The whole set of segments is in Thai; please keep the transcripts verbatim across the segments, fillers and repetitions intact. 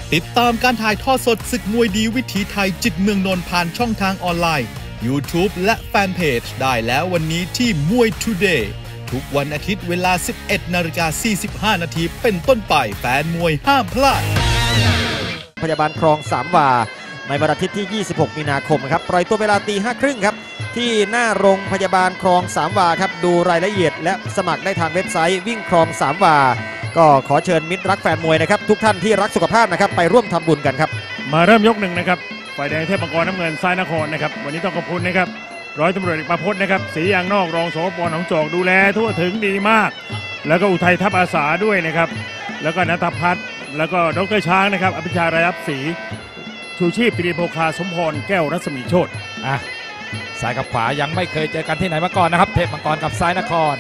ติดตามการถ่ายทอดสดศึกมวยดีวิถีไทยจิตเมืองนนท์ผ่านช่องทางออนไลน์ YouTube และแฟนเพจได้แล้ววันนี้ที่มวย Today ทุกวันอาทิตย์เวลา สิบเอ็ดนาฬิกาสี่สิบห้านาทีเป็นต้นไปแฟนมวยห้ามพลาดพยาบาลคลองสามวาในวันอาทิตย์ที่ยี่สิบหกมีนาคมครับปล่อยตัวเวลาตีห้าครึ่งครับที่หน้าโรงพยาบาลคลองสามวาครับดูรายละเอียดและสมัครได้ทางเว็บไซต์วิ่งคลองสามวาก็ขอเชิญมิตรรักแฟนมวยนะครับทุกท่านที่รักสุขภาพนะครับไปร่วมทำบุญกันครับมาเริ่มยกหนึ่งนะครับฝ่ายแดงเทพมังกรน้ำเงินซ้ายนครนะครับวันนี้ต้องขอบคุณนะครับร้อยตำรวจเอกประพจน์นะครับศรียางนอกรองสปหนองจอกดูแลทั่วถึงดีมากแล้วก็อุทัยทัพอาสาด้วยนะครับแล้วก็ณัฐพัฒน์แล้วก็ดรช้างนะครับอภิชารายับศรีชูชีพตรีโภคาสมพรแก้วรัศมีโชติอ่ะซ้ายกับขวายังไม่เคยเจอกันที่ไหนมาก่อนนะครับเทพมังกรกับซ้ายนคร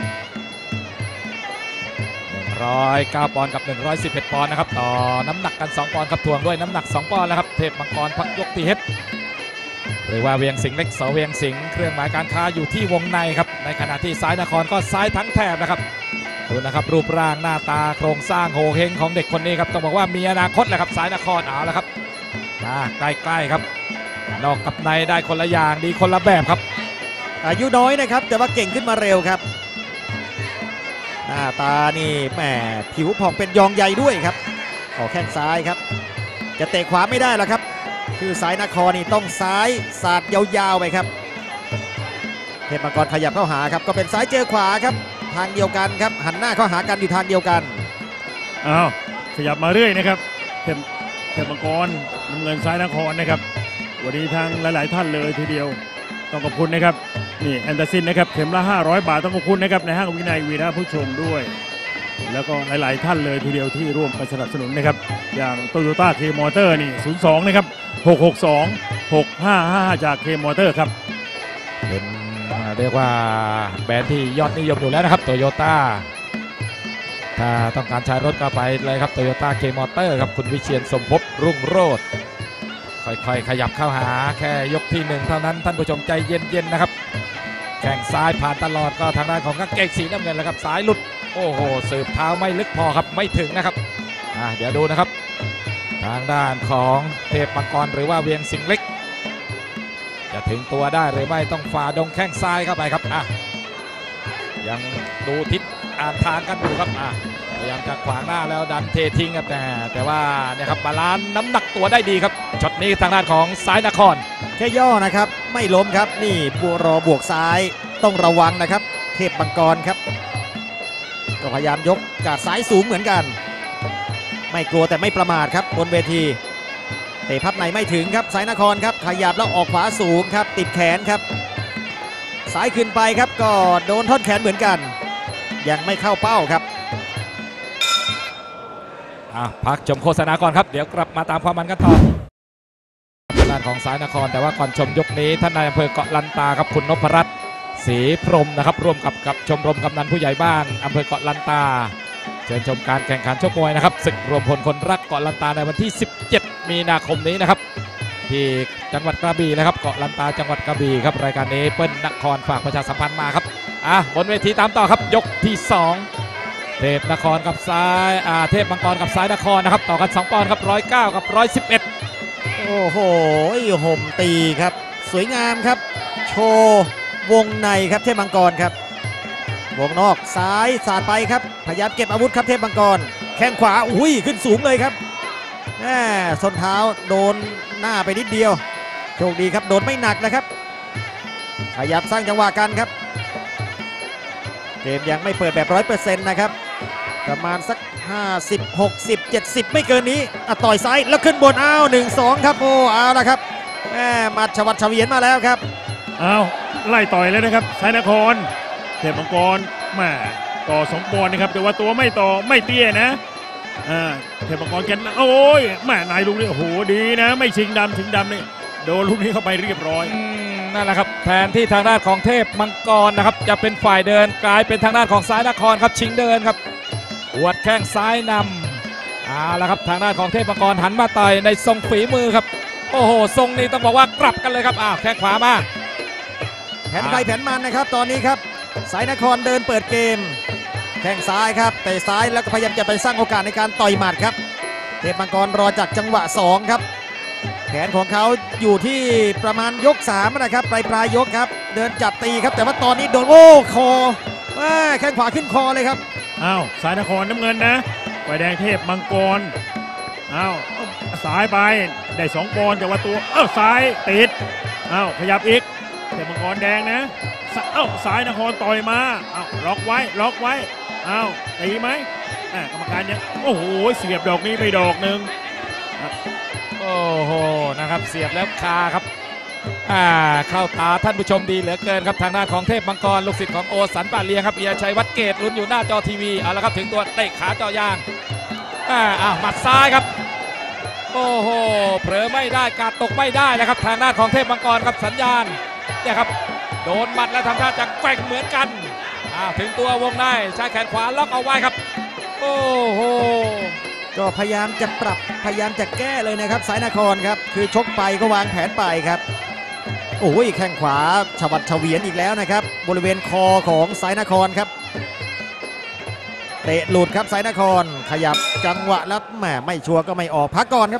หนึ่งร้อยเก้าปอนด์กับหนึ่งร้อยสิบเอ็ดปอนด์นะครับต่อน้ำหนักกันสองปอนด์ครับทวงด้วยน้ำหนักสองปอนด์แล้วครับเทพมังกรพักยกตีเฮดหรือว่าเวียงสิงห์เล็กสเวียงสิงห์เครื่องหมายการค้าอยู่ที่วงในครับในขณะที่ซ้ายนครก็ซ้ายทั้งแถบนะครับดูนะครับรูปร่างหน้าตาโครงสร้างโหเฮงของเด็กคนนี้ครับต้องบอกว่ามีอนาคตแหละครับซ้ายนครเอาละครับมาใกล้ๆครับนอกกับในได้คนละอย่างดีคนละแบบครับอายุน้อยนะครับแต่ว่าเก่งขึ้นมาเร็วครับหน้าตานี่แหมผิวผ่องเป็นยองใหญ่ด้วยครับออกแข้งซ้ายครับจะเตะขวาไม่ได้หรอกครับคือสายนครนี่ต้องซ้ายสาดยาวๆไปครับเทพมังกรขยับเข้าหาครับก็เป็นซ้ายเจอขวาครับทางเดียวกันครับหันหน้าเข้าหากันอยู่ทางเดียวกันอ้าวขยับมาเรื่อยนะครับเทพเทพมังกรน้ำเงินซ้ายนครนะครับวันนี้ทางหลายๆท่านเลยทีเดียวต้องขอบคุณนะครับนี่แอนเดอร์ซินนะครับเข็มละห้าร้อยบาทต้องขอบคุณนะครับในห้างวินัยวีระผู้ชมด้วยแล้วก็หลายๆท่านเลยทีเดียวที่ร่วมกันสนับสนุนนะครับอย่างโตโยต้าเคมอเตอร์นี่ศูนย์สองนะครับหกหกสองหกห้าห้าจากเคมอเตอร์ครับเป็นเรียกว่าแบรนด์ที่ยอดนิยมอยู่แล้วนะครับโตโยต้าถ้าต้องการใช้รถก็ไปเลยครับโตโยต้าเคมอเตอร์ครับคุณวิเชียรสมภพรุ่งโรจน์ค่อยๆขยับเข้าหาแค่ยกที่หนึ่งเท่านั้นท่านผู้ชมใจเย็นๆนะครับแข้งซ้ายผ่านตลอดก็ทางด้านของกางเกงสีน้ำเงินแล้วครับสายหลุดโอ้โหสืบเท้าไม่ลึกพอครับไม่ถึงนะครับอ่ะเดี๋ยวดูนะครับทางด้านของเทพมังกรหรือว่าเวียงสิงห์เล็กจะถึงตัวได้หรือไม่ต้องฝ่าดงแข้งซ้ายเข้าไปครับอ่ะยังดูทิศอ่านทางกันอยู่ครับอ่ะพยายามจะขวางหน้าแล้วดันเททิ้งครับแต่แต่ว่าเนี่ยครับบาลานซ์น้ำหนักตัวได้ดีครับช็อตนี้ทางด้านของซ้ายนครแค่ย่อนะครับไม่ล้มครับนี่บัวรอบวกซ้ายต้องระวังนะครับเทพมังกรครับก็พยายามยกการซ้ายสูงเหมือนกันไม่กลัวแต่ไม่ประมาทครับบนเวทีเตะพับในไม่ถึงครับซ้ายนครครับขยับแล้วออกขวาสูงครับติดแขนครับซ้ายขึ้นไปครับก็โดนท่อนแขนเหมือนกันยังไม่เข้าเป้าครับพักชมโฆษณาก่อนครับเดี๋ยวกลับมาตามความมันกันต่อด้านของซ้ายนครแต่ว่าก่อนชมยกนี้ท่านนายอำเภอเกาะลันตาครับคุณนพรัตน์ศรีพรหมนะครับร่วมกับกับชมรมกำนันผู้ใหญ่บ้านอำเภอเกาะลันตาเชิญชมการแข่งขันชกมวยนะครับศึกรวมพลคนรักเกาะลันตาในวันที่สิบเจ็ดมีนาคมนี้นะครับที่จังหวัดกระบี่นะครับเกาะลันตาจังหวัดกระบี่ครับรายการนี้เปิ้ลนครฝากประชาสัมพันธ์มาครับอ่ะบนเวทีตามต่อครับยกที่สองเทพนครกับซ้ายอ่าเทพมังกรกับซ้ายนครนะครับต่อกันสองปอนด์ครับร้อยเก้ากับร้อยสิบเอ็ดโอ้โหห่มตีครับสวยงามครับโชว์วงในครับเทพมังกรครับวงนอกซ้ายสาดไปครับพยายามเก็บอาวุธครับเทพมังกรแข้งขวาอุ้ยขึ้นสูงเลยครับแหมส้นเท้าโดนหน้าไปนิดเดียวโชคดีครับโดนไม่หนักนะครับพยายามสร้างจังหวะกันครับเกมยังไม่เปิดแบบร้อยเปอร์เซ็นต์นะครับประมาณสักห้าสิบ หกสิบ เจ็ดสิบไม่เกินนี้อ่ะต่อยซ้ายแล้วขึ้นบนอ้าวหนึ่งสองครับโอ้เอาละครับแหมมัดชวัดเฉวียนมาแล้วครับอ้าวไล่ต่อยเลยนะครับซ้ายนครเทพมังกรแหมต่อสองปอนด์นะครับแต่ว่าตัวไม่ต่อไม่เตี้ยนะอ่าเทพมังกรแกนโอ้ยแหมนายลูกนี้โอ้โหดีนะไม่ชิงดำชิงดำนี่โดนลูกนี้เข้าไปเรียบร้อยนั่นแหละครับแทนที่ทางด้านของเทพมังกรนะครับจะเป็นฝ่ายเดินกลายเป็นทางด้านของซ้ายนครครับชิงเดินครับอวดแข้งซ้ายนำเอาละครับทางด้านของเทพมังกรหันมาต่อยในทรงฝีมือครับโอ้โหทรงนี้ต้องบอกว่ากลับกันเลยครับอ้าวแข้งขวามาแผนใครแผนมันนะครับตอนนี้ครับสายนครเดินเปิดเกมแข้งซ้ายครับเตะซ้ายแล้วก็พยายามจะไปสร้างโอกาสในการต่อยหมัดครับเทพมังกรรอจากจังหวะสองครับแขนของเขาอยู่ที่ประมาณยกสามนะครับปลายปลายยกครับเดินจับตีครับแต่ว่าตอนนี้โดนโอ้คอแข้งขวาขึ้นคอเลยครับอ้าวสายนครน้ำเงินนะฝ่ายแดงเทพมังกรอ้าวสายไปได้สองปอนด์แต่ว่าตัวเอ้าซ้ายติดอ้าวขยับอีกเทพมังกรแดงนะเอ้าสายนครต่อยมาอ้าวล็อกไว้ล็อกไว้อ้าวตีไหมกรรมการยังโอ้โหเสียบดอกนี้ไปดอกหนึ่งโอ้โหนะครับเสียบแล้วคาครับอ่าเข้าตาท่านผู้ชมดีเหลือเกินครับทางด้านของเทพมังกรลูกศิษย์ของโอสันป่าเลียงครับเอียชัยวัดเกตลุ้นอยู่หน้าจอทีวีเอาละครับถึงตัวเตะขาเจาะยางอ่าอ่าหมัดซ้ายครับโอ้โหเผลอไม่ได้กาดตกไม่ได้นะครับทางด้านของเทพมังกรครับสัญญาณเนี่ยครับโดนหมัดแล้วทำท่าจะแกว่งเหมือนกันอ่าถึงตัววงในใช้แขนขวาล็อกเอาไว้ครับโอ้โหก็พยายามจะปรับพยายามจะแก้เลยนะครับสายนครครับคือชกไปก็วางแผนไปครับโอ้ยแข้งขวาฉวัดเฉวียนอีกแล้วนะครับบริเวณคอของสายนครครับเตะหลุดครับสายนครขยับจังหวะแล้วแหมไม่ชัวร์ก็ไม่ออกพักก่อนครับ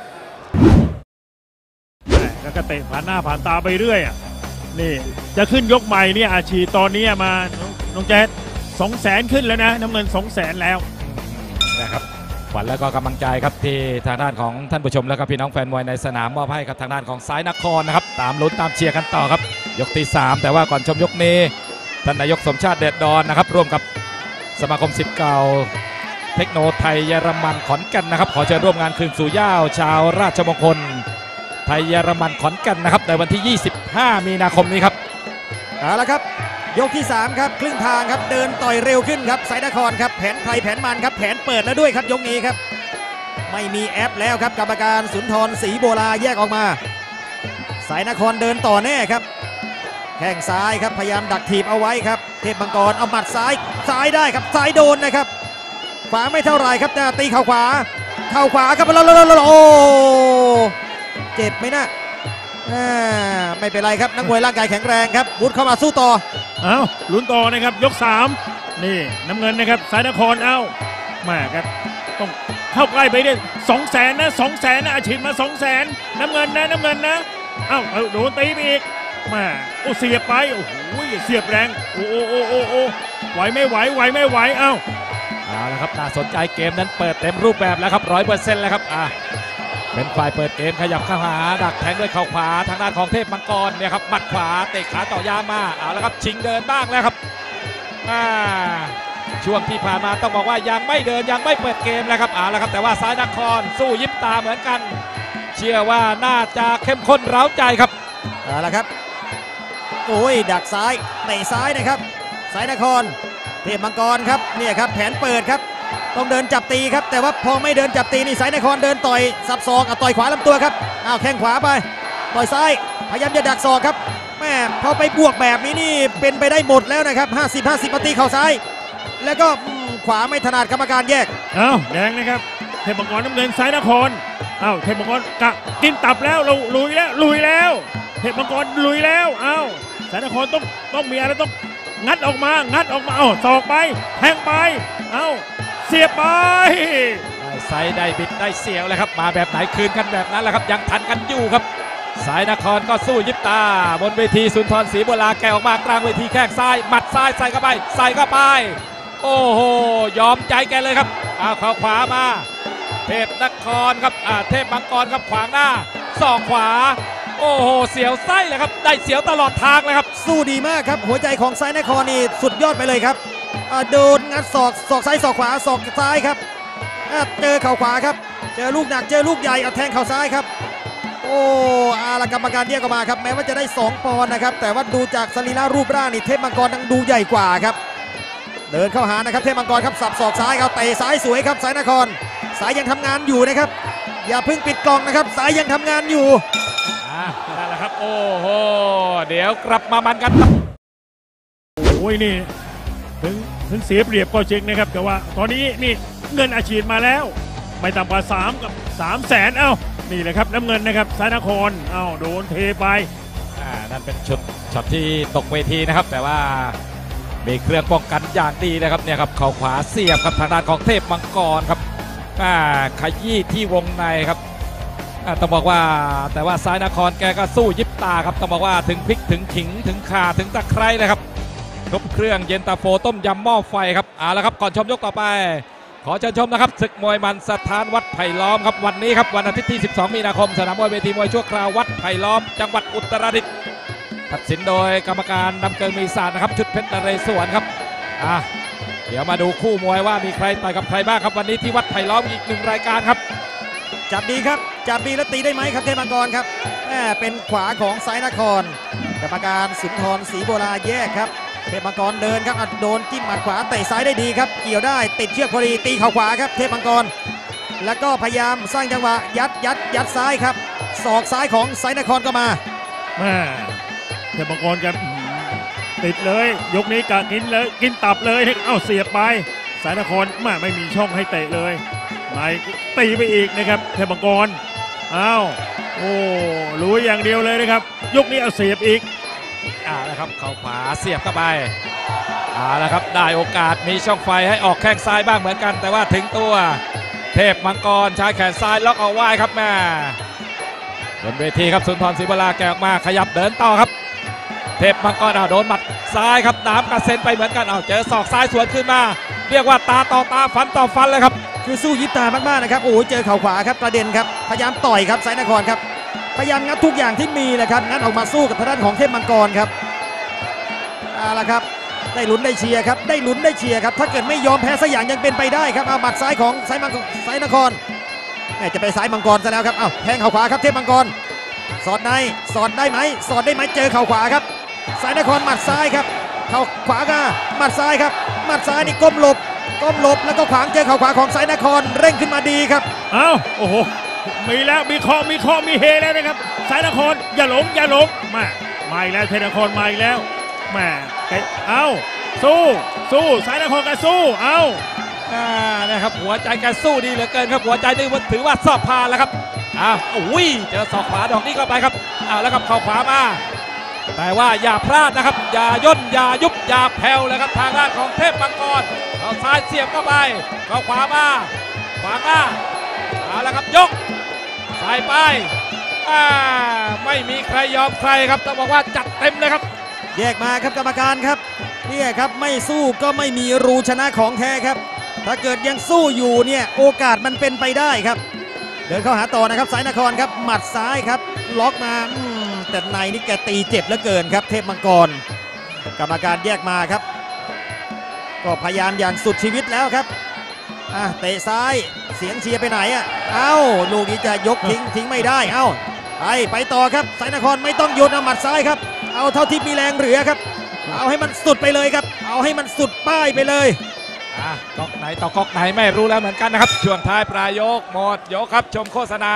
แล้วก็เตะผ่านหน้าผ่านตาไปเรื่อยอ่ะนี่จะขึ้นยกใหม่เนี่ยอาชีตอนนี้มาน้องแจ๊ดสองแสนขึ้นแล้วนะน้ำเงินสองแสนแล้วนะครับขวัญแล้วก็กำลังใจครับที่ทางด้านของท่านผู้ชมแล้วก็พี่น้องแฟนมวยในสนามมอบให้กับทางด้านของสายนครนะครับตามลุ้นตามเชียร์กันต่อครับยกที่สามแต่ว่าก่อนชมยกนี้ท่านนายกสมชาติเดชดอนนะครับร่วมกับสมาคมศิษย์เก่าเทคโนไทยเยอรมันขอนแก่นนะครับขอเชิญร่วมงานคืนสู่ย่าวชาวราชมงคลไทยเยอรมันขอนแก่นนะครับในวันที่ยี่สิบห้ามีนาคมนี้ครับเอาละครับยกที่สามครับครึ่งทางครับเดินต่อยเร็วขึ้นครับสายนครครับแผนใครแผนมันครับแผนเปิดแล้วด้วยครับยกนี้ครับไม่มีแอปแล้วครับกรรมการสุนทรศรีโบราแยกออกมาสายนครเดินต่อแน่ครับแข้งซ้ายครับพยายามดักถีบเอาไว้ครับเทพมังกรเอาหมัดซ้ายซ้ายได้ครับซ้ายโดนนะครับขวาไม่เท่าไรครับแต่ตีเข่าขวาเข่าขวาครับแล้วโอ้เจ็บไหมนะไม่เป็นไรครับนักมวยร่างกายแข็งแรงครับวุฒิเข้ามาสู้ต่อเอ้าลุ้นต่อนะครับยกสามนี่น้ำเงินนะครับสายนครเอ้ามาครับต้องเข้าใกล้ไปได้สองแสนนะสองแสนนะอาชีพมาสองแสนน้ำเงินนะน้ำเงินนะเอ้าโดนตีไปอีกมาโอ้เสียบไปโอ้โหเสียบแรงโอ้โอ้โอ้โอ้โอ้ไหวไม่ไหวไหวไม่ไหวเอ้าเอาละครับน่าสนใจเกมนั้นเปิดเต็มรูปแบบแล้วครับร้อยเปอร์เซ็นต์แล้วครับอ่ะเป็นฝ่ายเปิดเกมขยับเข้าหาดักแทงด้วยเข่าขวาทางด้านของเทพมังกรเนี่ยครับหมัดขวาเตะขาต่อยางมาเอาละครับชิงเดินบ้างแล้วครับอ่าช่วงที่ผ่านมาต้องบอกว่ายังไม่เดินยังไม่เปิดเกมแล้วครับเอาละครับแต่ว่าสายนครสู้ยิ้มตาเหมือนกันเชื่อว่าน่าจะเข้มข้นเร้าใจครับเอาละครับโอ้ยดักซ้ายเตะซ้ายนะครับสายนครเทพมังกรครับเนี่ยครับแผนเปิดครับต้องเดินจับตีครับแต่ว่าพอไม่เดินจับตีนี่สายนครเดินต่อยสับศอกต่อยขวาลำตัวครับอ้าวแข้งขวาไปต่อยซ้ายพยายามจะดักศอกครับแม่พอไปบวกแบบนี้นี่เป็นไปได้หมดแล้วนะครับห้าสิบ ห้าสิบปฏิเข่าซ้ายแล้วก็ขวาไม่ถนัดกรรมการแยกอ้าวแดงนะครับเทพมังกรน้ำเงินสายนครอ้าวเทพมังกรกะกินตับแล้วเราลุยแล้วลุยแล้วเทพมังกรลุยแล้วอ้าวสายนครต้องต้องมีอะไรต้องงัดออกมางัดออกมาอ้าวศอกไปแทงไปอ้าวเสียบไปได้ไซด์ได้บิดได้เสียวเลยครับมาแบบไหนคืนกันแบบนั้นแหละครับยังทันกันอยู่ครับสายนครก็สู้ยิบตาบนเวทีสุนทรศรีโบราแกออกมากลางเวทีแข้งซ้ายหมัดซ้ายใส่เข้าไปใส่เข้าไปโอ้โหยอมใจแกเลยครับเอาเข้าขวามาเทพนครครับอ่าเทพมังกรครับขวางหน้าศอกขวาโอ้โหเสียวไส้เลยครับได้เสียวตลอดทางเลยครับสู้ดีมากครับหัวใจของสายนครนี่สุดยอดไปเลยครับโดนงัดศอกศอกซ้ายศอกขวาศอกซ้ายครับเจอเข่าขวาครับเจอลูกหนักเจอลูกใหญ่เอาแทงเข่าซ้ายครับโอ้อาละกรรมการเรียกออกมาครับแม้ว่าจะได้สองปอนด์นะครับแต่ว่าดูจากสรีระรูปร่างนี่เทพมังกรยังดูใหญ่กว่าครับเดินเข้าหานะครับเทพมังกรครับสับศอกซ้ายเขาเตะซ้ายสวยครับสายนครสายยังทำงานอยู่นะครับอย่าเพิ่งปิดกล่องนะครับสายยังทำงานอยู่อ่านั่นแหละครับโอ้โหเดี๋ยวกลับมามันกันโอ้ยนี่ถึงถึงเสียเปรียบก็จริงนะครับแต่ว่าตอนนี้นี่เงินอาชีพมาแล้วไม่ต่ำกว่าสามกับสามแสนเอ้านี่แหละครับน้ำเงินนะครับสายนครเอ้าโดนเทไปอ่านั่นเป็นชุดช็อตที่ตกเวทีนะครับแต่ว่ามีเครื่องป้องกันอย่างดีนะครับเนี่ยครับเข่าขวาเสียบครับทางด้านของเทพมังกรครับอ่าขยี้ที่วงในครับอ่าต้องบอกว่าแต่ว่าซ้ายนครแกก็สู้ยิบตาครับต้องบอกว่าถึงพริกถึงขิงถึงข่าถึงตะไคร้เลยครับครบเครื่องเย็นตาโฟต้มยำหม้อไฟครับเอาละครับก่อนชมยกต่อไปขอเชิญชมนะครับศึกมวยมันสถานวัดไผ่ล้อมครับวันนี้ครับวันอาทิตย์ที่สิบสองมีนาคมสนามมวยเวทีมวยชั่วคราววัดไผ่ล้อมจังหวัดอุตรดิตถ์ตัดสินโดยกรรมการดำเกิงมีศาสตร์นะครับชุดเพชรนเรศวรครับอ่ะเดี๋ยวมาดูคู่มวยว่ามีใครต่อยกับใครบ้างครับวันนี้ที่วัดไผ่ล้อมอีกหนึ่งรายการครับจับดีครับจับดีแล้วตีได้ไหมครับเทพมังกรครับแหมเป็นขวาของสายนครกรรมการสุนทรศรีโบราแยกครับเทพมังกรเดินครับโดนจิ้มหมัดขวาเตะซ้ายได้ดีครับเกี่ยวได้ติดเชือกพอดีตีเข่าขวาครับเทพมังกรแล้วก็พยายามสร้างจังหวะยัดยัดยัดซ้ายครับศอกซ้ายของสายนครก็มาแม่เทพมังกรกันติดเลยยกนี้กะกินเลยกินตับเลยเอ้าเสียบไปสายนครแม่ไม่มีช่องให้เตะเลยนายตีไปอีกนะครับเทพมังกรอ้าวโอ้รู้อย่างเดียวเลยนะครับยกนี้เอาเสียบอีกอ่าแล้วครับเข่าขวาเสียบเข้าไปอ่าแล้วครับได้โอกาสมีช่องไฟให้ออกแข้งซ้ายบ้างเหมือนกันแต่ว่าถึงตัวเทพมังกรใช้แขนซ้ายล็อกเอาไว้ครับแม่บนเวทีครับสุนทรศรีวราแกออกมาขยับเดินต่อครับเทพมังกรเอาโดนหมัดซ้ายครับน้ำกระเซ็นไปเหมือนกันเอาเจอศอกซ้ายสวนขึ้นมาเรียกว่าตาต่อตาฟันต่อฟันเลยครับคือสู้ยิบตามากๆนะครับโอ้โหเจอเข่าขวาครับประเด็นครับพยายามต่อยครับสายนครครับพยายามงัดทุกอย่างที่มีนะครับงัดออกมาสู้กับทางด้านของเทพมังกรครับเอาละครับได้ลุ้นได้เชียร์ครับได้ลุ้นได้เชียร์ครับถ้าเกิดไม่ยอมแพ้สักอย่างยังเป็นไปได้ครับเอาหมัดซ้ายของสายมังสายนครแม่จะไปสายมังกรซะแล้วครับเอาแทงเข่าขวาครับเทพมังกรสอดในสอดได้ไหมสอดได้ไหมเจอเข่าขวาครับสายนครหมัดซ้ายครับเข่าขวาก็หมัดซ้ายครับหมัดซ้ายนี่ก้มหลบก้มหลบแล้วก็ขวางเจอเข่าขวาของสายนครเร่งขึ้นมาดีครับอ้าวโอ้โหมีแล้วมีเคาะมีเคาะมีเฮแล้วนะครับสายนครอย่าหลงอย่าหลงมามาอีกแล้วเทนครมาอีกแล้วแม่เอ้าสู้สู้สายนครกันสู้เอ้าอ่านะครับหัวใจแกสู้ดีเหลือเกินครับหัวใจนี่ถือว่าสอบผ่านแล้วครับอ้าวอุ้ยเจอศอกขวาดอกนี้เข้าไปครับอ้าวแล้วครับเข่าขวามาแต่ว่าอย่าพลาดนะครับอย่าย่นอย่ายุบอย่าแผ่วเลยครับทางด้านของเทพมังกรเอาซ้ายเสียบเข้าไปเอาขวามาขวาหน้าเอาละครับยกใส่ไปอ่าไม่มีใครยอมใครครับต้องบอกว่าจัดเต็มเลยครับแยกมาครับกรรมการครับเนี่ยครับไม่สู้ก็ไม่มีรูชนะของแท้ครับถ้าเกิดยังสู้อยู่เนี่ยโอกาสมันเป็นไปได้ครับเดินเข้าหาต่อนะครับสายนครครับหมัดซ้ายครับล็อกมาแต่ในนี่แกตีเจ็บเหลือเกินครับเทพมังกรกรรมการแยกมาครับก็พยายามอย่างสุดชีวิตแล้วครับอ่ะเตะซ้ายเสียงเชียร์ไปไหนอ่ะเอ้าลูกนี้จะยกทิ้งทิ้งไม่ได้เอ้าไปไปต่อครับสายนครไม่ต้องหยุดเอาหมัดซ้ายครับเอาเท่าที่มีแรงเหลือครับเอาให้มันสุดไปเลยครับเอาให้มันสุดป้ายไปเลยอ่ะก๊อกไหนต่อก๊อกไหนไม่รู้แล้วเหมือนกันนะครับช่วงท้ายปลายยกหมดยกครับชมโฆษณา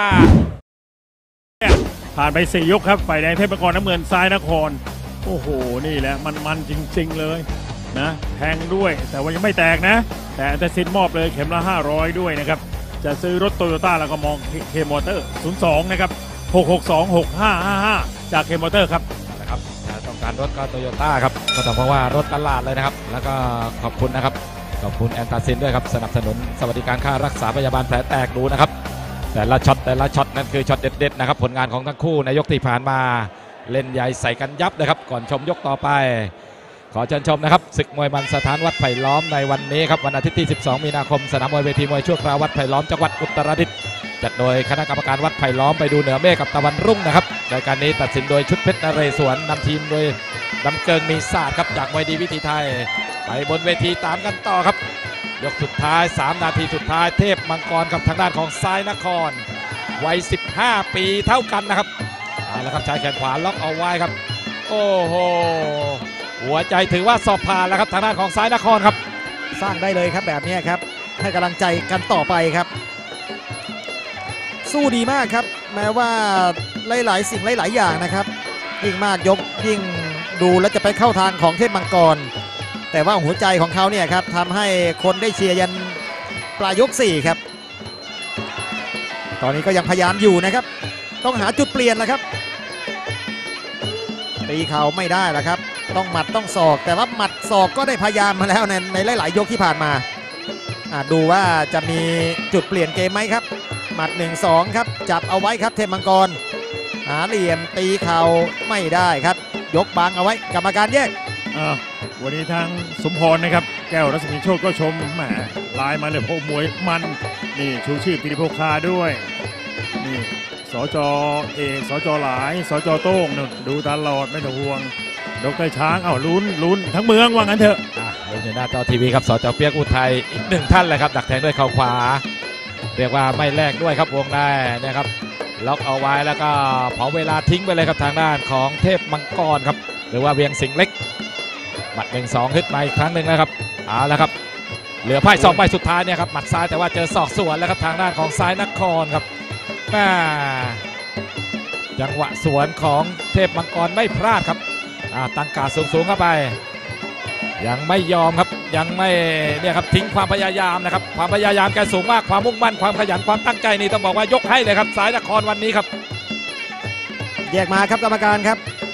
ผ่านไปสี่ยกครับฝ่ายแดงเทพมังกรน้ำเงินซ้ายนครโอ้โหนี่แหละมันมันจริงๆเลยนะแทงด้วยแต่ว่ายังไม่แตกนะแต่แต่สินมอบเลยเข็มละห้าร้อยด้วยนะครับจะซื้อรถโตโยต้าแล้วก็มองเคมอเตอร์ศูนย์สองนะครับหกหกสองหกห้าห้าห้าจากเคมอเตอร์ครับนะครับต้องการรถก็โตโยต้าครับก็ต้องบอกว่ารถตลาดเลยนะครับแล้วก็ขอบคุณนะครับขอบคุณแอนตาซินด้วยครับสนับสนุนสวัสดิการค่ารักษาพยาบาลแผลแตกดูนะครับแต่ละช็อตแต่ละช็อตนั่นคือช็อตเด็ดๆนะครับผลงานของทั้งคู่ในยกที่ผ่านมาเล่นใหญ่ใส่กันยับเลยครับก่อนชมยกต่อไปขอเชิญชมนะครับศึกมวยมันสถานวัดไผ่ล้อมในวันนี้ครับวันอาทิตย์ที่สิบสองมีนาคมสนามมวยเวทีมวยชั่วคราววัดไผ่ล้อมจังหวัดอุตรดิตถ์จัดโดยคณะกรรมการวัดไผ่ล้อมไปดูเหนือเมฆกับตะวันรุ่งนะครับรายการนี้ตัดสินโดยชุดเพชรนเรศวรนำทีมโดยดำเกิงมีศาสตร์ครับจากมวยดีวิถีไทยไปบนเวทีตามกันต่อครับยกสุดท้ายสามนาทีสุดท้ายเทพมังกรกับทางด้านของทรายนครวัยสิบห้าปีเท่ากันนะครับเอาละครับชายแขนขวาล็อกเอาไว้ครับโอ้โหหัวใจถือว่าสอบผ่านแล้วครับทางด้านของทรายนครครับสร้างได้เลยครับแบบนี้ครับให้กำลังใจกันต่อไปครับสู้ดีมากครับแม้ว่าหลายๆสิ่งหลายๆอย่างนะครับยิ่งมากยกยิ่งดูแล้วจะไปเข้าทางของเทพมังกรแต่ว่าหัวใจของเขาเนี่ยครับทำให้คนได้เชียร์ยันปลายยกสี่ครับตอนนี้ก็ยังพยายามอยู่นะครับต้องหาจุดเปลี่ยนแล้วครับตีเข่าไม่ได้แล้วครับต้องหมัดต้องศอกแต่ว่าหมัดศอกก็ได้พยายามมาแล้วในในหลายๆยกที่ผ่านมาดูว่าจะมีจุดเปลี่ยนเกมไหมครับหมัด หนึ่งสอง ครับจับเอาไว้ครับเทพมังกรหาเหลี่ยมตีเข่าไม่ได้ครับยกบังเอาไว้กรรมการแยกวันนี้ทางสมพรนะครับแก้วรัศมีโชคก็ชมแหมลายมาเลยพวกมวยมันนี่ชูชื่อปิติโภคาด้วยนี่สจเอกสจหลายสจโต้งนึงดูตลอดไม่ต้องห่วงดรช้างอ้าวลุ้นลุ้นทั้งเมืองว่างั้นเถอะลุ้นอยู่หน้าจอทีวีครับสจเปียกอุทัยอีกหนึ่งท่านเลยครับดักแทงด้วยเข่าขวาเรียกว่าไม่แลกด้วยครับวงในนะครับล็อกเอาไว้แล้วก็เผาเวลาทิ้งไปเลยครับทางด้านของเทพมังกรครับหรือว่าเวียงสิงห์เล็กหมัดหนึ่งสองขึ้นมาอีกครั้งหนึ่งแล้วครับเอาละครับเหลือไพ่สองใบสุดท้ายเนี่ยครับหมัดซ้ายแต่ว่าเจอศอกสวนแล้วครับทางด้านของซ้ายนครครับแม่จังหวะสวนของเทพมังกรไม่พลาดครับตั้งการสูงๆเข้าไปยังไม่ยอมครับยังไม่เนี่ยครับทิ้งความพยายามนะครับความพยายามแกสูงมากความมุ่งมั่นความขยันความตั้งใจนี่ต้องบอกว่ายกให้เลยครับซ้ายนครวันนี้ครับแยกมาครับกรรมการครับ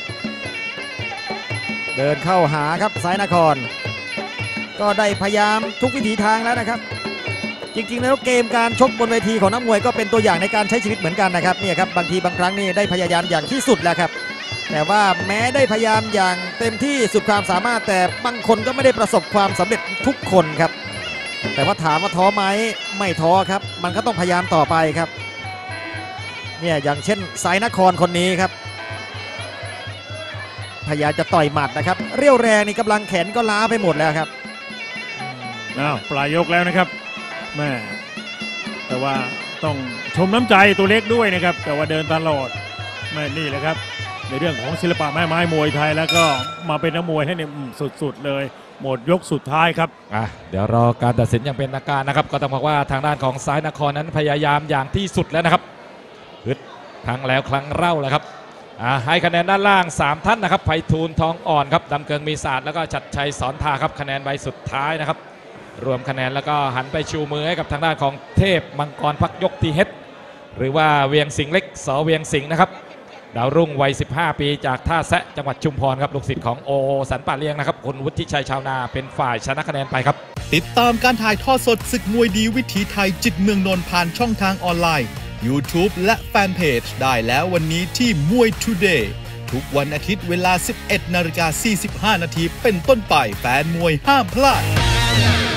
เดินเข้าหาครับซ้ายนครก็ได้พยายามทุกวิถีทางแล้วนะครับจริงๆแล้วเกมการชกบนเวทีของนักมวยก็เป็นตัวอย่างในการใช้ชีวิตเหมือนกันนะครับเนี่ยครับบางทีบางครั้งนี่ได้พยายามอย่างที่สุดแล้วครับแต่ว่าแม้ได้พยายามอย่างเต็มที่สุดความสามารถแต่บางคนก็ไม่ได้ประสบความสำเร็จทุกคนครับแต่ว่าถามว่าท้อไหมไม่ท้อครับมันก็ต้องพยายามต่อไปครับเนี่ยอย่างเช่นสายนครคนนี้ครับพยายามจะต่อยหมัดนะครับเรี่ยวแรงนี่กำลังแขนก็ล้าไปหมดแล้วครับอ้าวปลายยกแล้วนะครับแม่แต่ว่าต้องชมน้ำใจตัวเล็กด้วยนะครับแต่ว่าเดินตลอดแม่นี่แหละครับในเรื่องของศิลปะแม่ไม้มวยไทยแล้วก็มาเป็นนักมวยให้เนี่ยสุดๆเลยหมดยกสุดท้ายครับอ่ะเดี๋ยวรอการตัดสินอย่างเป็นทางการนะครับก็ต้องบอกว่าทางด้านของซ้ายนครนั้นพยายามอย่างที่สุดแล้วนะครับฮึดครั้งแล้วครั้งเล่าแล้วครับอ่ะให้คะแนนด้านล่างสามท่านนะครับไพฑูรย์ทองอ่อนครับดำเกิงมีศาสตร์แล้วก็ชัดชัยสอนทาครับคะแนนใบสุดท้ายนะครับรวมคะแนนแล้วก็หันไปชูมือให้กับทางด้านของเทพมังกรพักยกทีเฮดหรือว่าเวียงสิงห์เล็กสเวียงสิงห์นะครับดาวรุ่งวัยสิบห้าปีจากท่าแซะจังหวัดชุมพรครับลูกศิษย์ของโอสันป่าเลี้ยงนะครับคุณวุฒิชัยชาวนาเป็นฝ่ายชนะคะแนนไปครับติดตามการถ่ายทอดสดศึกมวยดีวิถีไทยจิตเมืองนนท์ผ่านช่องทางออนไลน์ YouTube และแฟนเพจได้แล้ววันนี้ที่มวย Today ทุกวันอาทิตย์เวลา สิบเอ็ดนาฬิกาสี่สิบห้านาทีเป็นต้นไปแฟนมวยห้ามพลาด